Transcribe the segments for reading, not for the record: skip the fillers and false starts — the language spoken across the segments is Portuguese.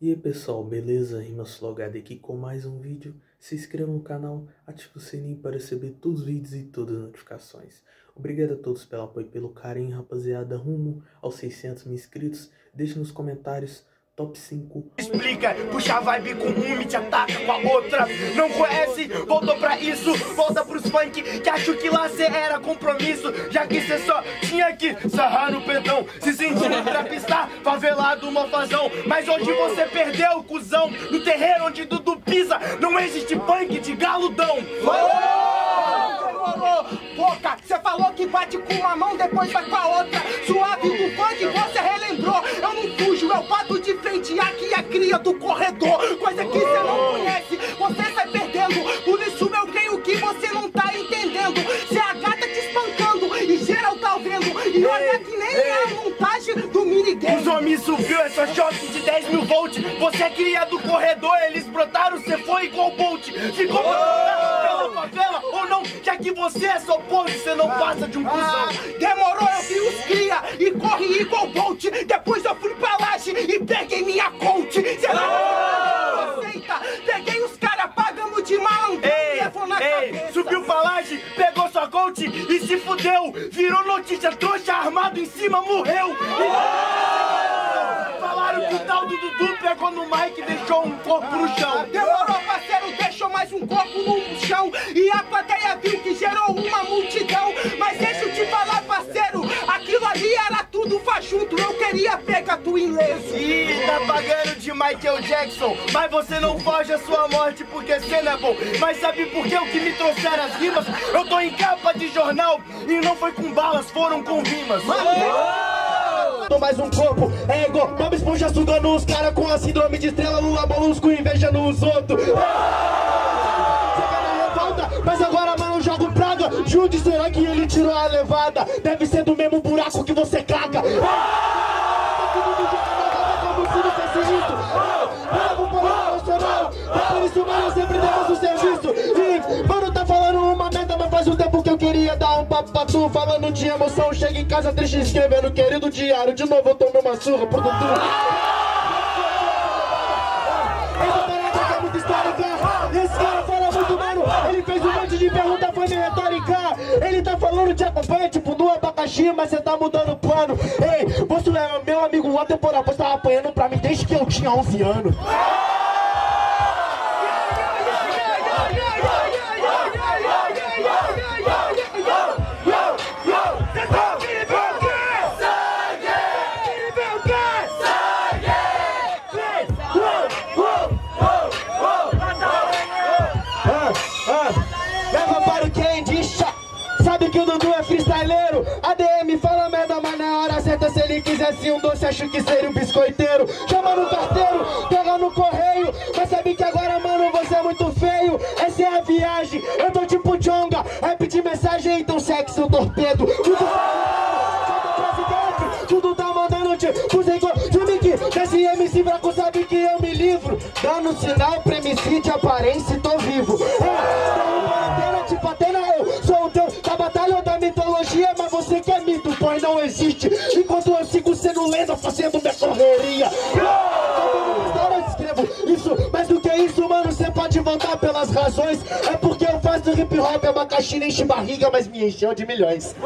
E aí pessoal, beleza? RimaSlogado aqui com mais um vídeo. Se inscreva no canal, ative o sininho para receber todos os vídeos e todas as notificações. Obrigado a todos pelo apoio e pelo carinho, rapaziada, rumo aos 600 mil inscritos. Deixe nos comentários top 5. Explica, puxa a vibe com uma e te ataca com a outra. Não conhece, voltou pra isso. Volta pros funk que acho que lá cê era compromisso. Já que cê só tinha que sarrar no pedão, se sentindo trapistar, favelado, mofazão. Mas hoje você perdeu, cuzão. No terreiro onde Dudu pisa, não existe funk de galudão. Boca, você falou que bate com uma mão, depois vai com a outra. Suave do funk, você relembrou. Eu não fujo, eu bato de frente aqui a cria do corredor. Coisa que você não conhece, você sai perdendo. Por isso eu creio que você não tá entendendo. Se a gata te espancando e geral tá vendo. E olha que nem é a montagem do minigame. Os homens subiu essa choque de 10 mil volts. Você é cria do corredor, eles brotaram, você foi igual Bolt. Ficou pela favela ou não? Já que você é só pobre, você não passa de um cuzão. Demorou, eu vi os cria e corri igual Bolt. Depois eu fui pra laje e peguei minha coach. Cê não aceita, peguei os caras pagando de malandro. Subiu pra laje, pegou sua coach e se fudeu. Virou notícia, trouxa armado em cima, morreu. Falaram que o tal do Dudu pegou no mic e deixou um corpo no chão. Demorou, parceiro, deixou mais um corpo no chão. E a plateia viu que gerou uma multidão. Mas deixa eu te falar, parceiro, aquilo ali era tudo fajunto. Eu queria pegar tu ileso. Ih, tá pagando de Michael Jackson. Mas você não foge a sua morte porque cê não é bom. Mas sabe por que o que me trouxeram as rimas? Eu tô em capa de jornal e não foi com balas, foram com rimas. Tô mais um corpo, ego, Bob Esponja sugando os caras com a síndrome de estrela, Lula Molusco invejando os outros. Você vai na revolta, mas agora mano joga praga. Jude, será que ele tirou a levada? Deve ser do mesmo buraco que você caga. Como se não fosse isso. Bravo, porra, nacional. Por isso, mano, sempre demos o serviço. E, mano, tá falando uma merda, mas faz um tempo que eu queria dar um papo pra tu. Falando de emoção, chega em casa triste escrevendo querido diário. De novo eu tomei uma surra por tudo. Essa parada é muito histórica. Esse cara fala muito, mano. Ele fez um monte de pergunta, foi meio retórica. Ele tá falando de acompanha, tipo no abacaxi, mas você tá mudando o plano. Ei, você é meu amigo atemporal, você tava apanhando pra mim desde que eu tinha 11 anos. Leva para o quem diz sabe que o Dudu é freestyleiro. ADM fala merda, mas na hora certa, se ele quisesse um doce, acho que seria um biscoiteiro. Chama no carteiro, pega no correio, mas sabe que agora, mano, você é muito feio. Essa é a viagem, eu tô tipo Jonga, rap de mensagem, então sexo o torpedo. Tudo tá mandando tipo desse MC fraco sabe que eu me livro. Dando sinal pra MC de aparência e tô vivo. Tipo Atena, eu sou o teu da batalha ou da mitologia. Mas você que é mito, pois não existe. Enquanto eu sigo sendo lenda, fazendo minha correria. Eu escrevo isso, mais do que isso, mano, você pode voltar pelas razões. É porque eu faço hip hop, abacaxi nem enche barriga, mas me encheu de milhões.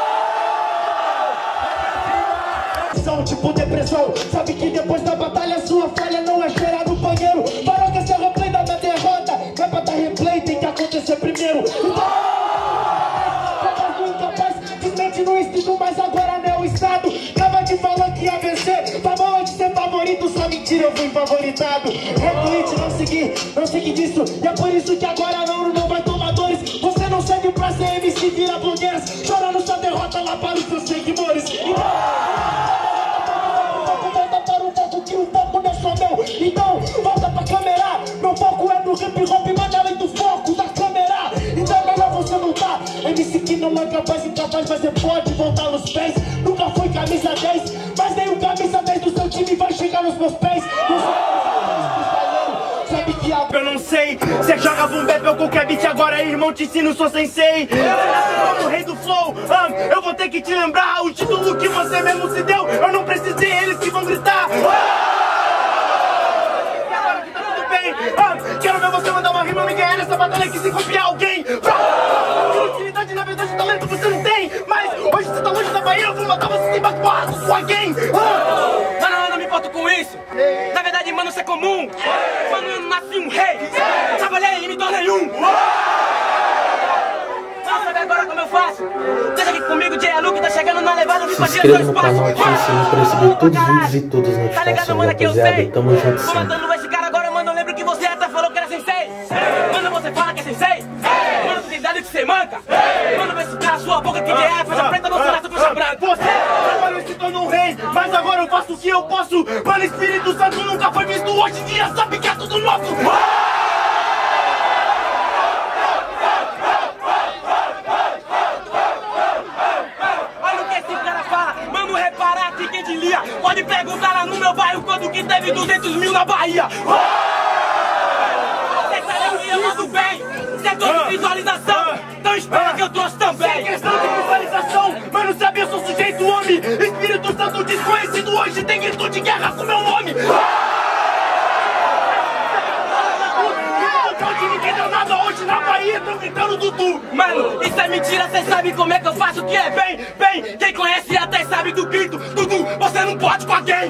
Tipo depressão, sabe que depois da batalha sua falha não é cheirar no banheiro. Parou que esse é o replay da minha derrota. Não é pra dar replay, tem que acontecer primeiro. Então, incapaz, desmente no instinto, mas agora não é o estado. Tava te falando que ia vencer, falou de ser favorito, só mentira, eu fui favoritado. Retweet, não segui disso, e é por isso que agora não vai tomar dores. Você não serve pra ser MC, vira blogueiras, chorando sua derrota lá para os seus seguidores. Então, volta pra câmera. Meu foco é no hip hop, mas além do foco da câmera. Então é melhor você lutar. MC que não é capaz, incapaz, mas você pode voltar nos pés. Nunca foi camisa 10, mas nem o camisa 10 do seu time vai chegar nos meus pés. Sabe que eu não sei. Cê joga boom bap ou qualquer beat, agora irmão te ensino, sou sensei. Você nasceu como rei do flow, eu vou ter que te lembrar o título que você mesmo se deu. Eu não precisei, eles que vão gritar. Quero ver você mandar uma rima, me ganhar nessa batalha que se copiar alguém. Utilidade, na verdade, talento você não tem. Mas hoje você tá longe da Bahia, eu vou matar você sem bacuar com alguém. Mano, eu não me importo com isso. Na verdade, mano, isso é comum. Mano, eu nasci um rei. Trabalhei e me tornei um. Sabe agora como eu faço? Deixa aqui comigo, J. Luke tá chegando na levada. Se inscreva no canal, ative o sininho para receber todos os vídeos e todas as notificações, rapaziada. Tamo junto sempre. Mandando esse cara agora, mano, eu lembro que você até falou que era sensei. Mano, você fala que é sensei. Mano, tu tem idade que você manca. Mano, vê se cala sua boca que é faixa preta, não será faixa branca. Você agora se tornou um rei, mas agora eu faço o que eu posso. Mano, Espírito Santo nunca foi visto, hoje em dia sabe que é tudo nosso. Pode perguntar lá no meu bairro quando que teve 200 mil na Bahia. Cê sabe que eu mando bem, setor de visualização, então espera que eu trouxe também. Sem questão de visualização, mano, sabe eu sou sujeito homem. Espírito Santo desconhecido hoje tem grito de guerra com meu nome. Ninguém deu nada hoje na Bahia, tão gritando Dudu. Mano, isso é mentira, cê sabe como é que eu faço o que é bem. Quem conhece até sabe do grito. Dudu, você não pode com alguém.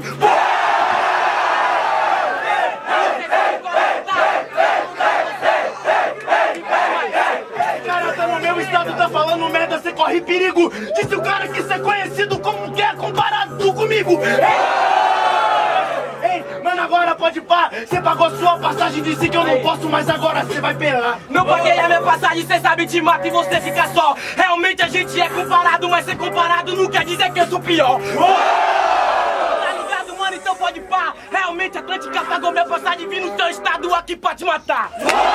Cara, tá no meu estado, tá falando merda, cê corre perigo. Disse o cara que cê é conhecido como que é comparado comigo. Mano, agora pode pá, cê pagou sua passagem, disse que eu não posso, mas agora cê vai pelar. Não paguei a minha passagem, cê sabe te mata e você fica só. Realmente a gente é comparado, mas ser comparado não quer dizer que eu sou pior. Tá ligado, mano? Então pode pá. Realmente a Atlântica pagou minha passagem, vim no seu estado aqui pra te matar.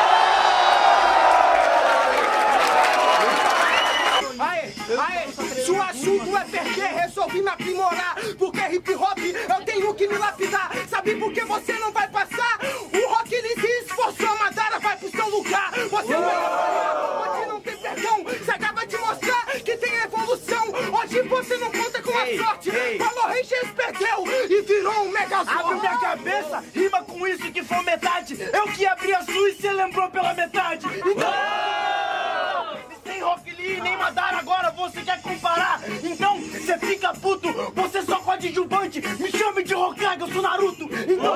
Se o assunto é perder, resolvi me aprimorar. Porque hip hop eu tenho que me lapidar. Sabe por que você não vai passar? O rock ele se esforçou, a Madara vai pro seu lugar. Você não é hoje não tem perdão. Você acaba de mostrar que tem evolução. Hoje você não conta com a sorte. Falou Rangers perdeu e virou um megazord. Abre minha cabeça, rima com isso que foi metade. Eu que abri a sua e cê lembrou pela metade. Então, sem Rock Lee nem Madara, agora você quer comparar. Então, cê fica puto, você só coadjuvante. Me chame de Hokage, eu sou Naruto. Então,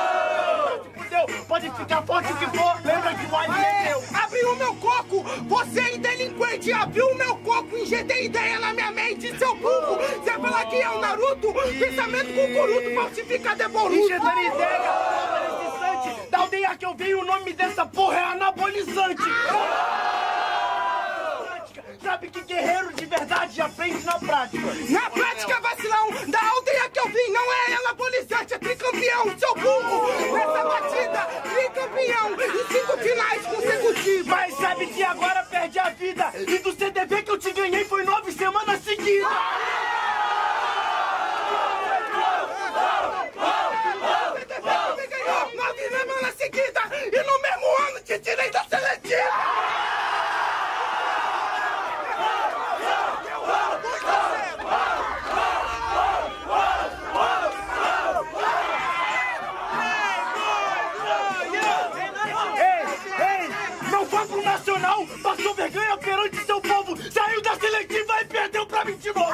pode ficar forte o que for, lembra que o anime é meu. Abriu o meu coco, você é delinquente. Abriu o meu coco, injetei ideia na minha mente. Seu burro, você fala que é o Naruto. Pensamento cucuruto, falsificado é Boruto. Injetando ideia, da aldeia que eu venho, o nome dessa porra é anabolizante. Sabe que guerreiro de verdade aprende na prática. Na prática, vacilão, da aldeia que eu vim, não é anabolizante, é tricampeão, seu burro. Nessa batida, tricampeão, em 5 finais consecutivas. Mas sabe que agora perde a vida, e do CDV que eu te ganhei foi 9 semanas seguidas. Você ganhou 9 semanas seguidas, e no mesmo ano te tirei da seletiva. Nacional, passou vergonha perante seu povo, saiu da seletiva e perdeu pra 29.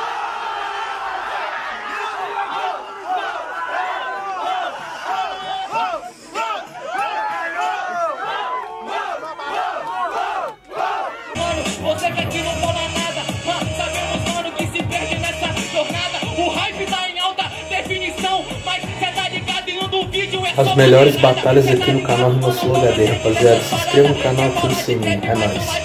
Você quer que não fala nada, mas sabemos, mano, que se perde nessa jornada. O hype tá em alta definição, mas cê tá ligado em um do vídeo é as melhores batalhas aqui no canal Rima Flow HD, rapaziada. Se inscreva no canal, ative o sininho, é nóis.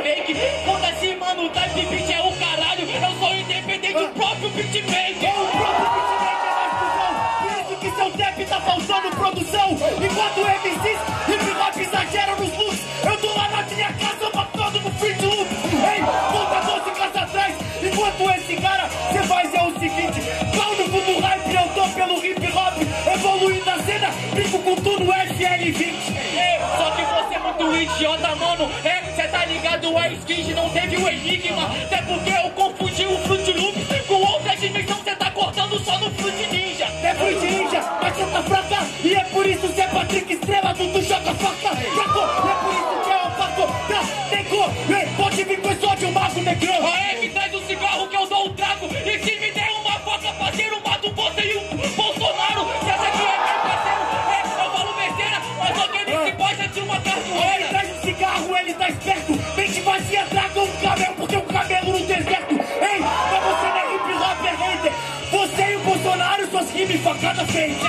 Tá faltando produção, enquanto MCs hip hop exageram nos looks. Eu tô lá na minha casa matando no free to loop. Ei, volta 12 casas atrás, enquanto esse cara cê faz é o seguinte: pau no fundo hype, eu tô pelo hip hop, evoluindo a cena, brinco com tudo FL20. Só que você é muito idiota, mano. Cê tá ligado, a Skins não teve o enigma. Até porque eu confundi o Fruit Loop com outra dimensão. Cê tá cortando só no Fruit Ninja. É Fruit Ninja, mas cê tá fraca, e é por isso cê é Patrick Estrela. brabo, tu joga faca, sacou? É por isso que é o faco, tá, negou. Pode vir com esse ódio, mago, negrão. Aê, me traz um cigarro que eu dou um trago. E se me der uma faca, parceiro, mato você e o Bolsonaro. Se acha que é meu parceiro, eu falo besteira, mas alguém me se bosta de uma cartoeira. Ele traz um cigarro, ele tá esperto. Mente vazia, traga um camelo, porque um camelo no deserto. Ei, mas você não é hip hop, é hater. Você e o Bolsonaro, suas rimas facada frente.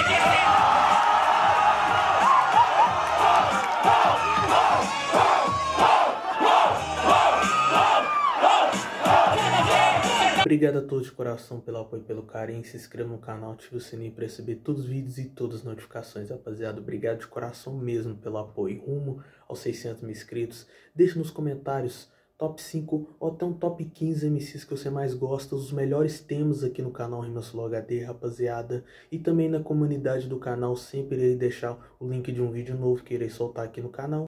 Obrigado a todos de coração pelo apoio e pelo carinho. Se inscreva no canal, ative o sininho para receber todos os vídeos e todas as notificações, rapaziada. Obrigado de coração mesmo pelo apoio. Rumo aos 600 mil inscritos. Deixe nos comentários top 5 ou até um top 15 MCs que você mais gosta, os melhores temas aqui no canal Rimas Flow HD, rapaziada. E também na comunidade do canal sempre irei deixar o link de um vídeo novo que irei soltar aqui no canal.